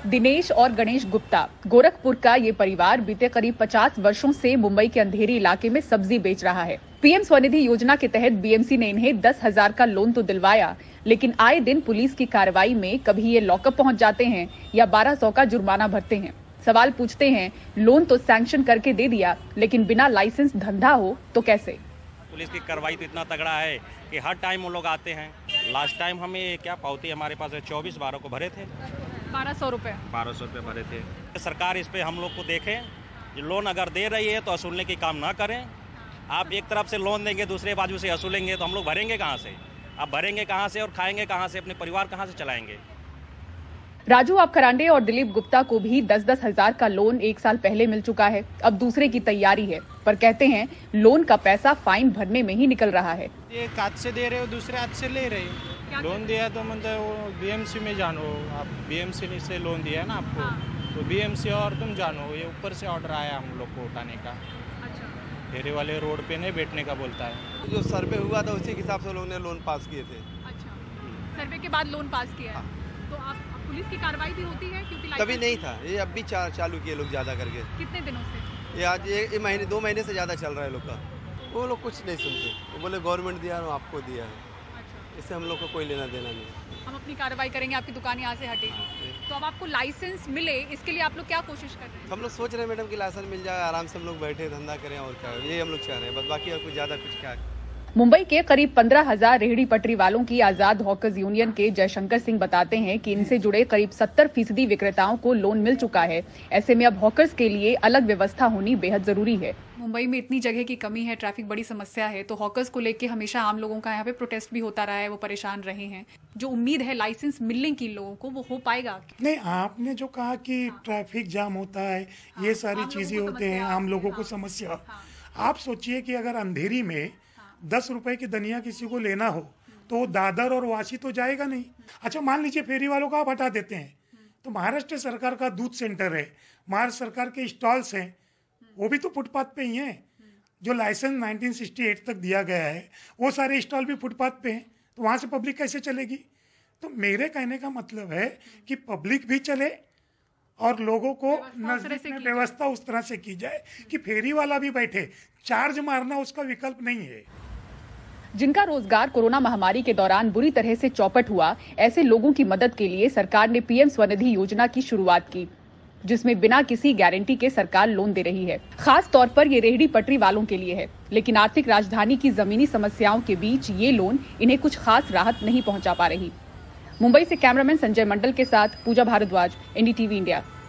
दिनेश और गणेश गुप्ता, गोरखपुर का ये परिवार बीते करीब 50 वर्षों से मुंबई के अंधेरी इलाके में सब्जी बेच रहा है। पीएम स्वनिधि योजना के तहत बीएमसी ने इन्हें 10,000 का लोन तो दिलवाया, लेकिन आए दिन पुलिस की कार्रवाई में कभी ये लॉकअप पहुंच जाते हैं या 1200 का जुर्माना भरते हैं। सवाल पूछते हैं, लोन तो सैंक्शन करके दे दिया, लेकिन बिना लाइसेंस धंधा हो तो कैसे? पुलिस की कार्रवाई तो इतना तगड़ा है कि हर टाइम वो लोग आते हैं। लास्ट टाइम हमें क्या पावती हमारे पास 24/12 को भरे थे 1200 रुपए भरे थे। सरकार इस पे हम लोग को देखे, लोन अगर दे रही है तो वसूलने की काम ना करें। आप एक तरफ से लोन देंगे, दूसरे बाजू से वसूलेंगे तो हम लोग भरेंगे कहाँ से? आप भरेंगे कहाँ से और खाएंगे कहाँ से? अपने परिवार कहाँ से चलाएंगे? राजू आपखरांडे और दिलीप गुप्ता को भी 10-10 हजार का लोन 1 साल पहले मिल चुका है। अब दूसरे की तैयारी है, पर कहते हैं लोन का पैसा फाइन भरने में ही निकल रहा है। एक हाथ से दे रहे हो, दूसरे हाथ से ले रहे हो। लोन दिया तो मतलब वो बीएमसी में जानो, आप बीएमसी से लोन दिया है ना आपको, तो बीएमसी और तुम जानो। ये ऊपर से ऑर्डर आया हम लोग को उठाने का। फेरे वाले रोड पे नहीं बैठने का बोलता है। जो सर्वे हुआ था उसी के हिसाब से लोगों ने लोन पास किए थे। अच्छा, सर्वे के बाद लोन पास किया है। तो आप पुलिस की कार्रवाई भी होती है? क्योंकि कभी नहीं था, ये अब भी चालू किए लोग ज्यादा करके। कितने दिनों से? ये आज 2 महीने से ज्यादा चल रहा है लोग का। वो लोग कुछ नहीं सुनते, वो बोले गवर्नमेंट दिया है, आपको दिया है। अच्छा। इससे हम लोग को कोई लेना देना नहीं। हम अपनी कार्रवाई करेंगे, आपकी दुकान यहाँ से हटेगी। तो अब आपको लाइसेंस मिले, इसके लिए आप लोग क्या कोशिश कर रहे हैं? हम लोग सोच रहे हैं मैडम कि लाइसेंस मिल जाए, आराम से हम लोग बैठे धंधा करें, और क्या ये हम लोग चाह रहे हैं बस। बाकी और कुछ ज्यादा कुछ क्या है। मुंबई के करीब 15,000 रेहड़ी पटरी वालों की आजाद हॉकर्स यूनियन के जयशंकर सिंह बताते हैं कि इनसे जुड़े करीब 70% विक्रेताओं को लोन मिल चुका है। ऐसे में अब हॉकर्स के लिए अलग व्यवस्था होनी बेहद जरूरी है। मुंबई में इतनी जगह की कमी है, ट्रैफिक बड़ी समस्या है, तो हॉकर्स को लेकर हमेशा आम लोगों का यहाँ पे प्रोटेस्ट भी होता रहा है, वो परेशान रहे हैं। जो उम्मीद है लाइसेंस मिलने की लोगों को, वो हो पाएगा? नहीं, आपने जो कहा कि ट्रैफिक जाम होता है, ये सारी चीजें होते हैं, आम लोगों को समस्या। आप सोचिए कि अगर अंधेरी में 10 रुपए की धनिया किसी को लेना हो तो दादर और वाशी तो जाएगा नहीं। अच्छा, मान लीजिए फेरी वालों का आप हटा देते हैं, तो महाराष्ट्र सरकार का दूध सेंटर है, महाराष्ट्र सरकार के स्टॉल्स हैं, वो भी तो फुटपाथ पे ही हैं। जो लाइसेंस 1968 तक दिया गया है, वो सारे स्टॉल भी फुटपाथ पे हैं, तो वहाँ से पब्लिक कैसे चलेगी? तो मेरे कहने का मतलब है कि पब्लिक भी चले और लोगों को नजदीक में व्यवस्था उस तरह से की जाए कि फेरी वाला भी बैठे। चार्ज मारना उसका विकल्प नहीं है। जिनका रोजगार कोरोना महामारी के दौरान बुरी तरह से चौपट हुआ, ऐसे लोगों की मदद के लिए सरकार ने पीएम स्वनिधि योजना की शुरुआत की, जिसमें बिना किसी गारंटी के सरकार लोन दे रही है। खास तौर पर ये रेहड़ी पटरी वालों के लिए है, लेकिन आर्थिक राजधानी की जमीनी समस्याओं के बीच ये लोन इन्हें कुछ खास राहत नहीं पहुंचा पा रही। मुंबई से कैमरामैन संजय मंडल के साथ पूजा भारद्वाज, एनडीटीवी इंडिया।